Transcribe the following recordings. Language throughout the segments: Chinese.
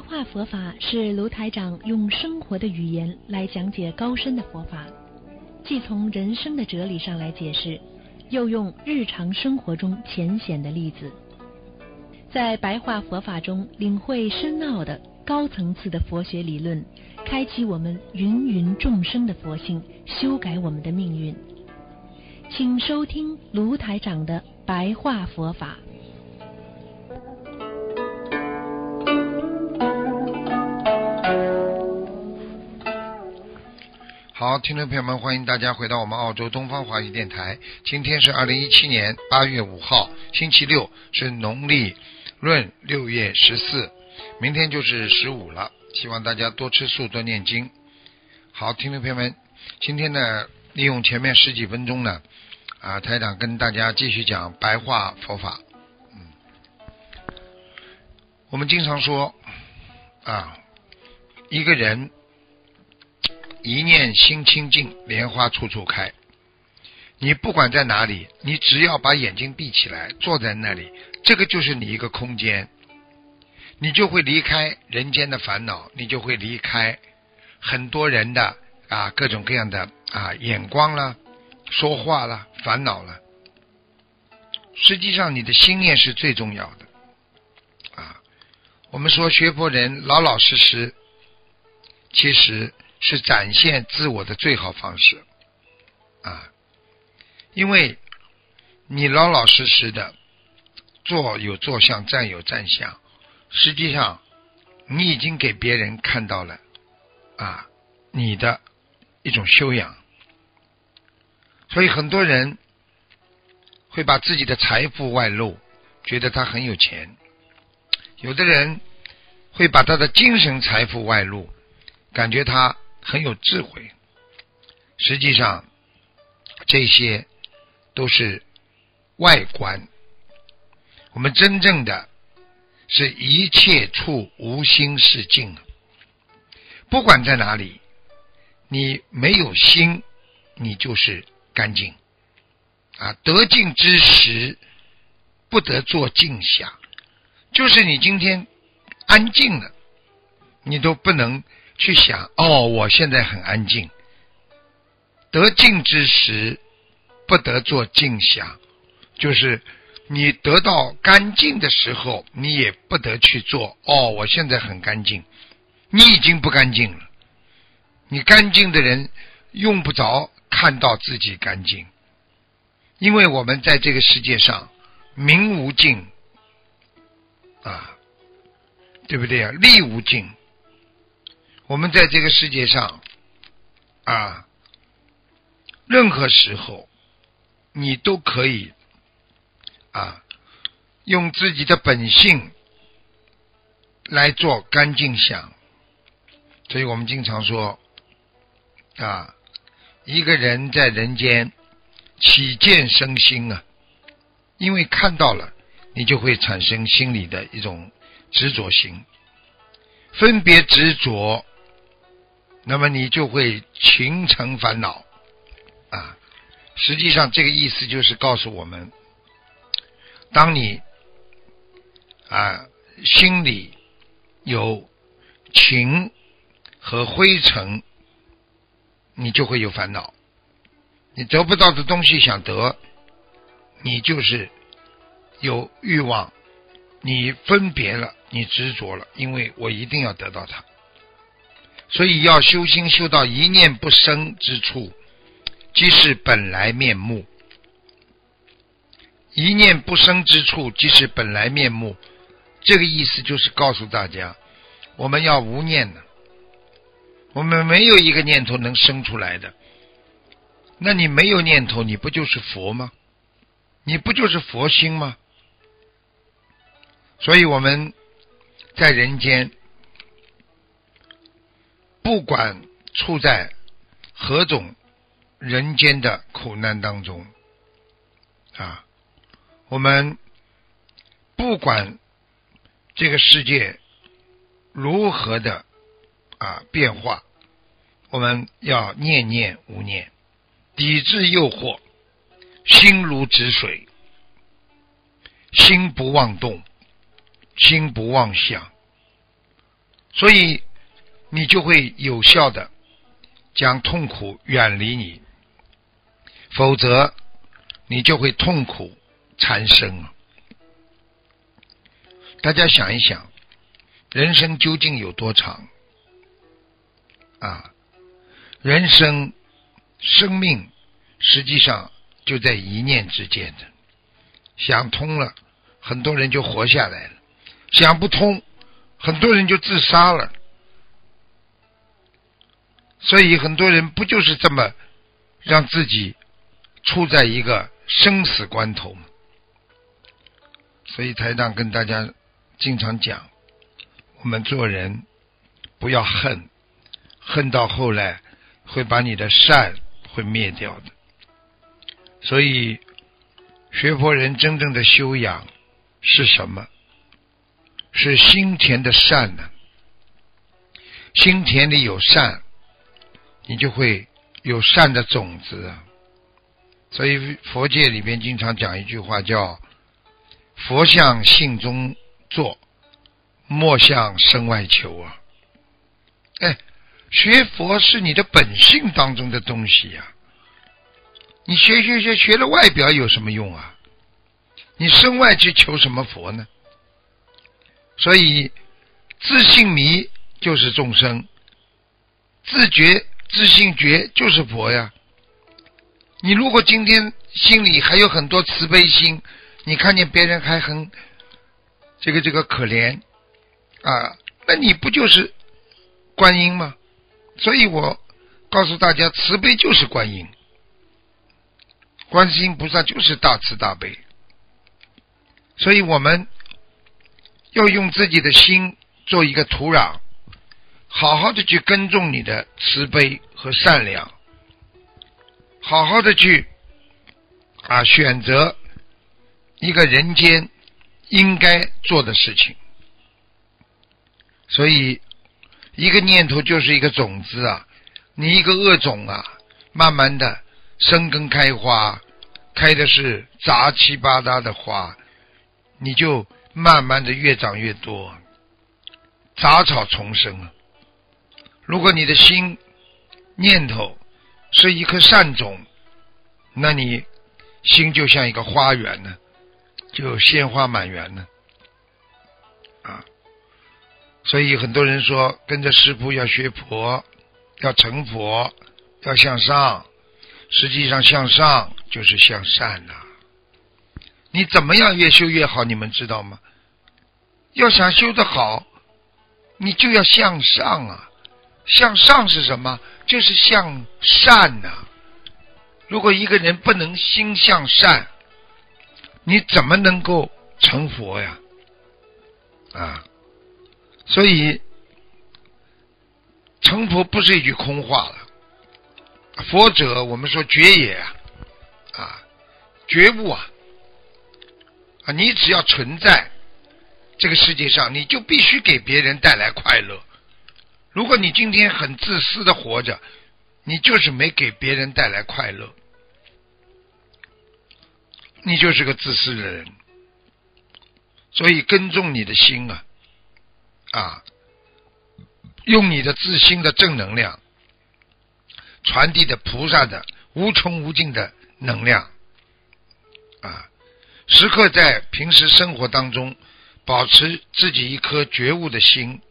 话佛法是卢台长用生活的语言来讲解高深的佛法，既从人生的哲理上来解释，又用日常生活中浅显的例子，在白话佛法中领会深奥的高层次的佛学理论，开启我们芸芸众生的佛性，修改我们的命运。请收听卢台长的白话佛法。 好，听众朋友们，欢迎大家回到我们澳洲东方华语电台。今天是2017年8月5号，星期六，是农历闰6月14，明天就是15了。希望大家多吃素，多念经。好，听众朋友们，今天呢，利用前面10几分钟呢，台长跟大家继续讲白话佛法。我们经常说一个人一念心清净，莲花处处开。你不管在哪里，你只要把眼睛闭起来，坐在那里，这个就是你一个空间，你就会离开人间的烦恼，你就会离开很多人的各种各样的眼光啦、说话啦、烦恼啦。实际上你的心念是最重要的我们说学佛人老老实实，其实是展现自我的最好方式因为你老老实实的坐有坐相，站有站相，实际上你已经给别人看到了你的一种修养。所以很多人会把自己的财富外露，觉得他很有钱，有的人会把他的精神财富外露，感觉他很有智慧。实际上这些都是外观，我们真正的是一切处无心是净。不管在哪里，你没有心，你就是干净得净之时，不得作净想。就是你今天安静了，你都不能去想我现在很安静。得净之时，不得作净想，就是你得到干净的时候，你也不得去做我现在很干净。你已经不干净了。你干净的人用不着看到自己干净，因为我们在这个世界上名无尽对不对利无尽。我们在这个世界上任何时候你都可以用自己的本性来做干净想。所以我们经常说一个人在人间起见生心因为看到了，你就会产生心里的一种执着心，分别执着，那么你就会形成烦恼实际上这个意思就是告诉我们，当你心里有情和灰尘，你就会有烦恼。你得不到的东西想得，你就是有欲望，你分别了，你执着了，因为我一定要得到它。所以要修心修到一念不生之处，即是本来面目。一念不生之处，即是本来面目。这个意思就是告诉大家，我们要无念的，我们没有一个念头能生出来的。那你没有念头，你不就是佛吗？你不就是佛心吗？所以我们在人间，不管处在何种人间的苦难当中我们不管这个世界如何的变化，我们要念念无念，抵制诱惑，心如止水，心不妄动，心不妄想所以你就会有效的将痛苦远离你，否则你就会痛苦缠身。大家想一想，人生究竟有多长啊？人生生命实际上就在一念之间的，想通了，很多人就活下来了；想不通，很多人就自杀了。所以很多人不就是这么让自己处在一个生死关头吗？所以台长跟大家经常讲，我们做人不要恨，恨到后来会把你的善会灭掉的。所以学佛人真正的修养是什么？是心田的善呢。心田里有善，你就会有善的种子啊。所以佛界里面经常讲一句话叫佛向性中做，莫向身外求啊。学佛是你的本性当中的东西啊，你学了外表有什么用啊？你身外去求什么佛呢？所以自性迷就是众生，自觉自性觉就是佛呀。你如果今天心里还有很多慈悲心，你看见别人还很这个可怜啊，那你不就是观音吗？所以我告诉大家，慈悲就是观音，观世音菩萨就是大慈大悲。所以我们要用自己的心做一个土壤，好好的去耕种你的慈悲和善良，好好的去选择一个人间应该做的事情。所以一个念头就是一个种子啊，你一个恶种啊，慢慢的生根开花，开的是杂七八糟的花，你就慢慢的越长越多，杂草丛生啊。如果你的心念头是一颗善种，那你心就像一个花园呢，就鲜花满园呢啊。所以很多人说跟着师父要学佛，要成佛，要向上，实际上向上就是向善啊。你怎么样越修越好，你们知道吗？要想修得好，你就要向上啊。向上是什么？就是向善啊。如果一个人不能心向善，你怎么能够成佛呀？所以成佛不是一句空话了。佛者我们说觉也觉悟你只要存在这个世界上，你就必须给别人带来快乐。如果你今天很自私的活着，你就是没给别人带来快乐，你就是个自私的人。所以耕种你的心用你的自心的正能量，传递的菩萨的无穷无尽的能量时刻在平时生活当中保持自己一颗觉悟的心，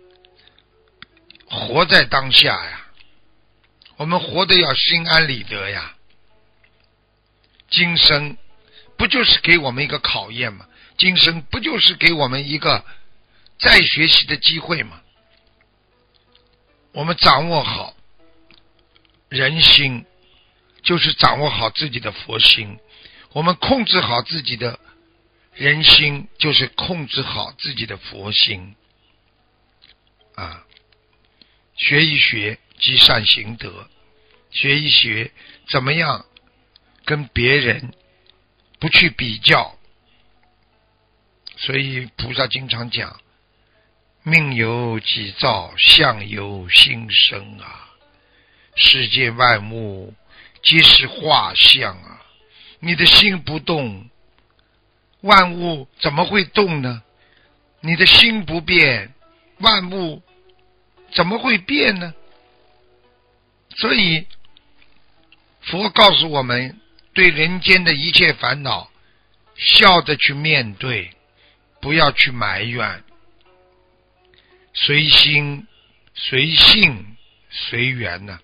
活在当下呀。我们活得要心安理得呀。今生不就是给我们一个考验吗？今生不就是给我们一个再学习的机会吗？我们掌握好人心，就是掌握好自己的佛心。我们控制好自己的人心，就是控制好自己的佛心学一学积善行德，学一学怎么样跟别人不去比较。所以菩萨经常讲，命由己造，相由心生世界万物皆是画像你的心不动，万物怎么会动呢？你的心不变，万物怎么会变呢？所以佛告诉我们，对人间的一切烦恼，笑着去面对，不要去埋怨，随心随性随缘呢。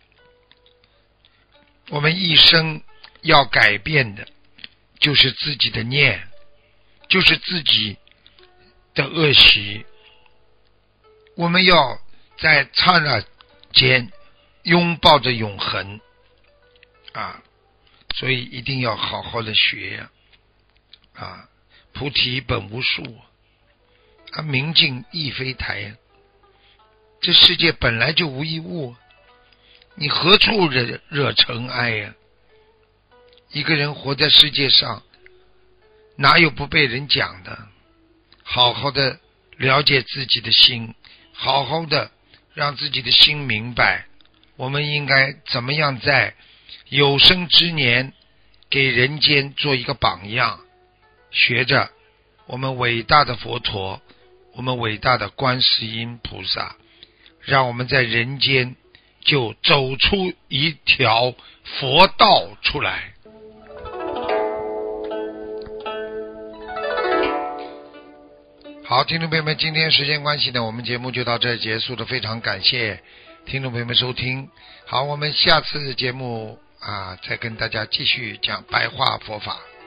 我们一生要改变的就是自己的念，就是自己的恶习。我们要在刹那间拥抱着永恒啊，所以一定要好好的学啊。菩提本无树啊，明镜亦非台。这世界本来就无一物，你何处惹尘埃呀？一个人活在世界上，哪有不被人讲的？好好的了解自己的心，好好的让自己的心明白，我们应该怎么样在有生之年给人间做一个榜样，学着我们伟大的佛陀，我们伟大的观世音菩萨，让我们在人间就走出一条佛道出来。好，听众朋友们，今天时间关系呢，我们节目就到这儿结束了，非常感谢听众朋友们收听。好，我们下次节目再跟大家继续讲白话佛法。